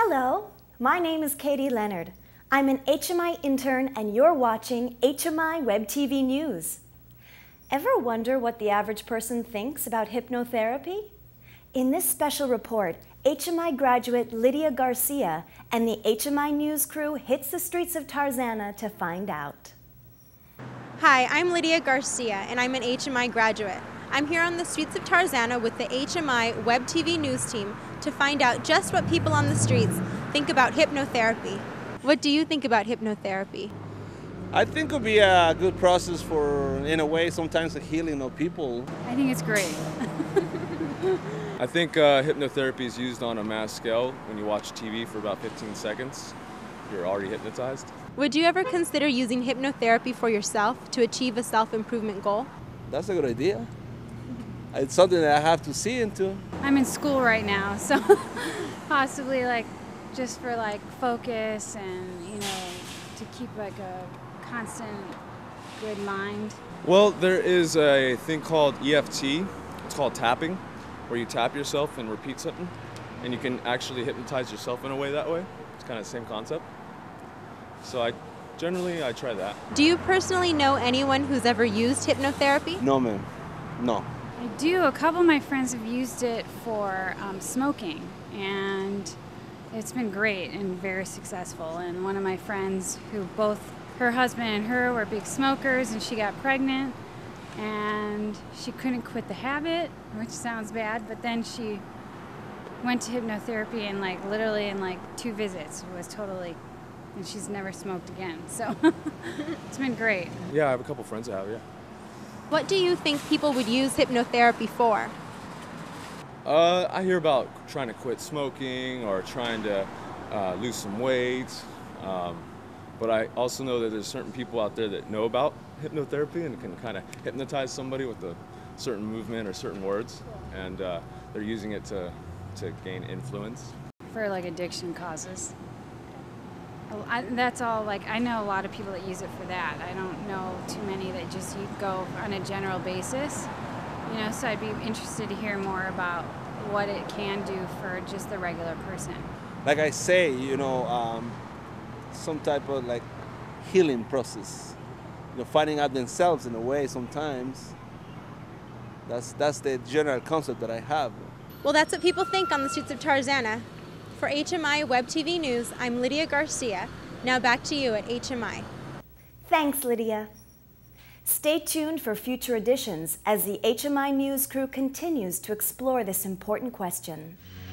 Hello, my name is Katie Leonard. I'm an HMI intern and you're watching HMIwebTV News. Ever wonder what the average person thinks about hypnotherapy? In this special report, HMI graduate Lydia Garcia and the HMI News crew hits the streets of Tarzana to find out. Hi, I'm Lydia Garcia and I'm an HMI graduate. I'm here on the streets of Tarzana with the HMIwebTV News team to find out just what people on the streets think about hypnotherapy. What do you think about hypnotherapy? I think it would be a good process for, in a way, sometimes the healing of people. I think it's great. I think hypnotherapy is used on a mass scale. When you watch TV for about 15 seconds, you're already hypnotized. Would you ever consider using hypnotherapy for yourself to achieve a self-improvement goal? That's a good idea. It's something that I have to see into. I'm in school right now, so possibly just for focus and to keep a constant good mind. Well, there is a thing called EFT. It's called tapping, where you tap yourself and repeat something, and you can actually hypnotize yourself in a way that way. It's kind of the same concept. So I try that. Do you personally know anyone who's ever used hypnotherapy? No, ma'am. No. I do. A couple of my friends have used it for smoking, and it's been great and very successful. And one of my friends, who both her husband and her were big smokers, and she got pregnant, and she couldn't quit the habit, which sounds bad, but then she went to hypnotherapy and literally in 2 visits was totally, and she's never smoked again. So it's been great. Yeah, I have a couple friends that have, yeah. What do you think people would use hypnotherapy for? I hear about trying to quit smoking or trying to lose some weight. But I also know that there's certain people out there that know about hypnotherapy and can kind of hypnotize somebody with a certain movement or certain words. And they're using it to gain influence. For addiction causes. That's all, I know a lot of people that use it for that. I don't know too many that just go on a general basis. So I'd be interested to hear more about what it can do for just the regular person. Like I say, some type of healing process. Finding out themselves in a way sometimes. That's the general concept that I have. Well, that's what people think on the streets of Tarzana. For HMIwebTV News, I'm Lydia Garcia. Now back to you at HMI. Thanks, Lydia. Stay tuned for future editions as the HMI News crew continues to explore this important question.